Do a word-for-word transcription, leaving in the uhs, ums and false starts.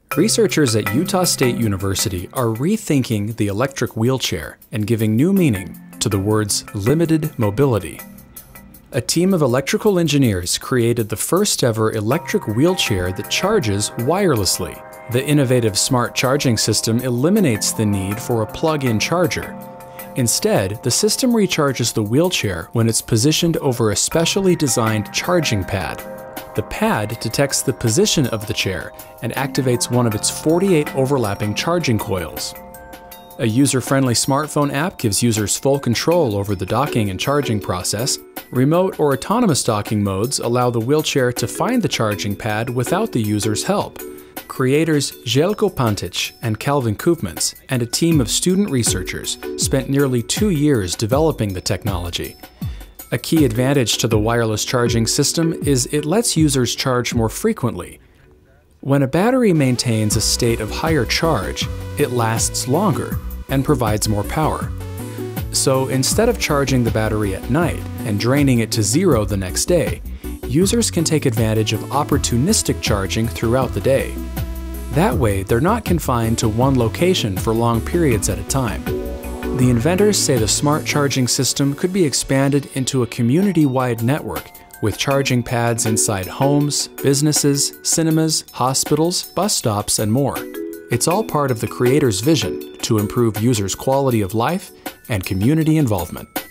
Researchers at Utah State University are rethinking the electric wheelchair and giving new meaning to the words limited mobility. A team of electrical engineers created the first ever electric wheelchair that charges wirelessly. The innovative smart charging system eliminates the need for a plug-in charger. Instead, the system recharges the wheelchair when it's positioned over a specially designed charging pad. The pad detects the position of the chair and activates one of its forty-eight overlapping charging coils. A user-friendly smartphone app gives users full control over the docking and charging process. Remote or autonomous docking modes allow the wheelchair to find the charging pad without the user's help. Creators Željko Pantić and Calvin Koopmans and a team of student researchers spent nearly two years developing the technology. A key advantage to the wireless charging system is it lets users charge more frequently. When a battery maintains a state of higher charge, it lasts longer and provides more power. So instead of charging the battery at night and draining it to zero the next day, users can take advantage of opportunistic charging throughout the day. That way, they're not confined to one location for long periods at a time. The inventors say the smart charging system could be expanded into a community-wide network with charging pads inside homes, businesses, cinemas, hospitals, bus stops, and more. It's all part of the creator's vision to improve users' quality of life and community involvement.